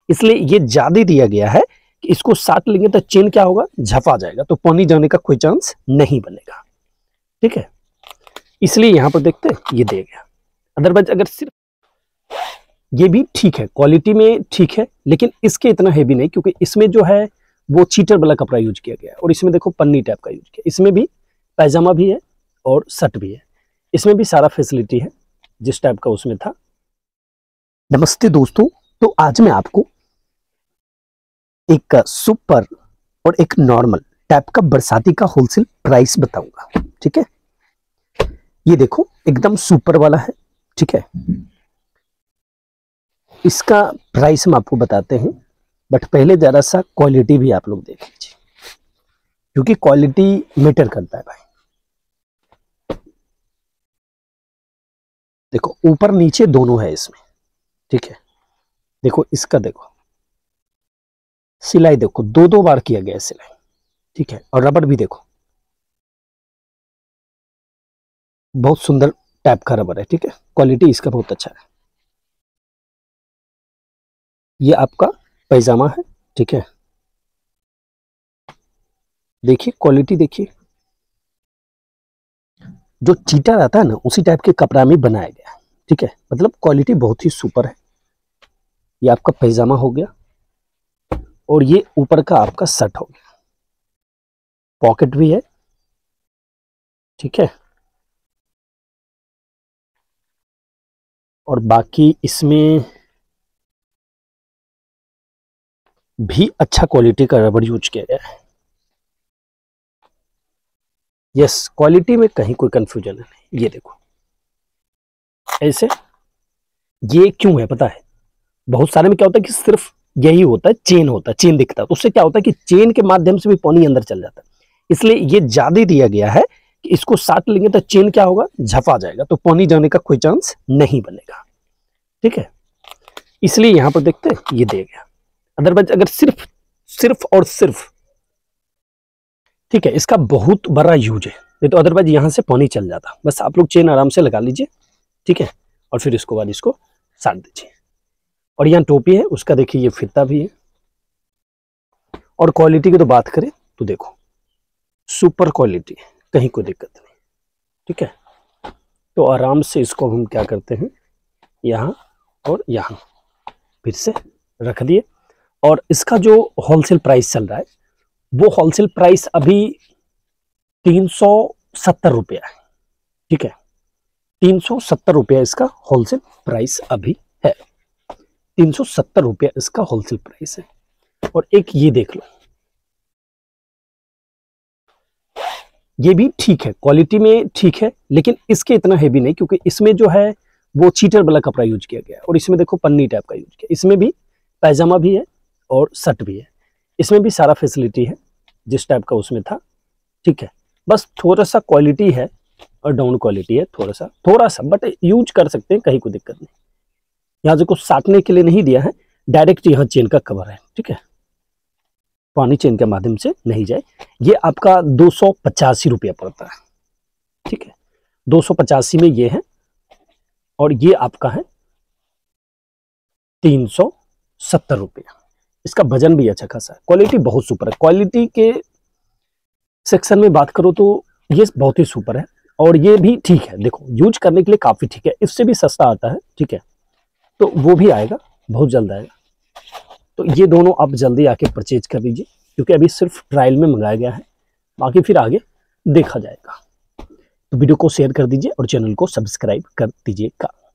इसलिए ये ज्यादा दिया गया है कि इसको साट लेंगे तो चेन क्या होगा, झपा जाएगा, तो पानी जाने का कोई चांस नहीं बनेगा। ठीक है, इसलिए यहां पर देखते हैं ये दिया गया। अदरवाइज अगर सिर्फ ये भी ठीक है, क्वालिटी में ठीक है, लेकिन इसके इतना हेवी नहीं, क्योंकि इसमें जो है वो चीटर वाला कपड़ा यूज किया गया है और इसमें देखो पन्नी टाइप का यूज किया। इसमें भी पैजामा भी है और शर्ट भी है, इसमें भी सारा फैसिलिटी है जिस टाइप का उसमें था। नमस्ते दोस्तों, तो आज मैं आपको एक सुपर और एक नॉर्मल टाइप का बरसाती का होलसेल प्राइस बताऊंगा। ठीक है, ये देखो एकदम सुपर वाला है। ठीक है, इसका प्राइस हम आपको बताते हैं, बट पहले जरा सा क्वालिटी भी आप लोग देख लीजिए, क्योंकि क्वालिटी मैटर करता है भाई। देखो ऊपर नीचे दोनों है इसमें। ठीक है, देखो इसका देखो सिलाई, देखो दो बार किया गया है सिलाई। ठीक है, और रबड़ भी देखो बहुत सुंदर टाइप का रबड़ है। ठीक है, क्वालिटी इसका बहुत अच्छा है। ये आपका पैजामा है। ठीक है, देखिए क्वालिटी देखिए, जो चीटा रहता है ना उसी टाइप के कपड़ा में बनाया गया है। ठीक है, मतलब क्वालिटी बहुत ही सुपर है। ये आपका पैजामा हो गया और ये ऊपर का आपका शर्ट हो गया, पॉकेट भी है। ठीक है, और बाकी इसमें भी अच्छा क्वालिटी का रबड़ यूज किया गया है। यस, क्वालिटी में कहीं कोई कंफ्यूजन नहीं। ये देखो ऐसे, ये क्यों है पता है, बहुत सारे में क्या होता है कि सिर्फ यही होता है, चेन होता है, चेन दिखता है, तो उससे क्या होता है कि चेन के माध्यम से भी पानी अंदर चल जाता है। इसलिए ये ज्यादा दिया गया है कि इसको साट लेंगे तो चेन क्या होगा, झपा जाएगा, तो पानी जाने का कोई चांस नहीं बनेगा। ठीक है, इसलिए यहां पर देखते हैं ये दिया गया। अदरवाइज अगर सिर्फ और सिर्फ, ठीक है, इसका बहुत बड़ा यूज है, नहीं तो अदरवाइज यहां से पानी चल जाता। बस आप लोग चेन आराम से लगा लीजिए। ठीक है, और फिर इसको बाद इसको साट दीजिए। और यहाँ टोपी है, उसका देखिए ये फिता भी है। और क्वालिटी की तो बात करें तो देखो सुपर क्वालिटी, कहीं कोई दिक्कत नहीं। ठीक है, तो आराम से इसको हम क्या करते हैं, यहाँ और यहाँ फिर से रख दिए। और इसका जो होलसेल प्राइस चल रहा है वो होलसेल प्राइस अभी 370 रुपया है। ठीक है, 370 रुपया इसका होलसेल प्राइस अभी है। 370 रुपया इसका होलसेल प्राइस है। और एक ये देख लो, ये भी ठीक है, क्वालिटी में ठीक है, लेकिन इसके इतना हेवी नहीं, क्योंकि इसमें जो है वो चीटर वाला कपड़ा यूज किया गया है और इसमें देखो पन्नी टाइप का यूज किया। इसमें भी पैजामा भी है और शर्ट भी है, इसमें भी सारा फैसिलिटी है जिस टाइप का उसमें था। ठीक है, बस थोड़ा सा क्वालिटी है और डाउन क्वालिटी है, थोड़ा सा, बट यूज कर सकते हैं, कहीं कोई दिक्कत नहीं। यहाँ जो कुछ साटने के लिए नहीं दिया है, डायरेक्ट यहाँ चेन का कवर है। ठीक है, पानी चेन के माध्यम से नहीं जाए। ये आपका 285 रुपया पड़ता है। ठीक है, 285 में ये है, और ये आपका है 370 रुपया। इसका वजन भी अच्छा खासा है, क्वालिटी बहुत सुपर है। क्वालिटी के सेक्शन में बात करो तो ये बहुत ही सुपर है, और ये भी ठीक है, देखो यूज करने के लिए काफी ठीक है। इससे भी सस्ता आता है। ठीक है, तो वो भी आएगा, बहुत जल्द आएगा। तो ये दोनों आप जल्दी आके परचेज कर लीजिए, क्योंकि अभी सिर्फ ट्रायल में मंगाया गया है, बाकी फिर आगे देखा जाएगा। तो वीडियो को शेयर कर दीजिए और चैनल को सब्सक्राइब कर दीजिएगा।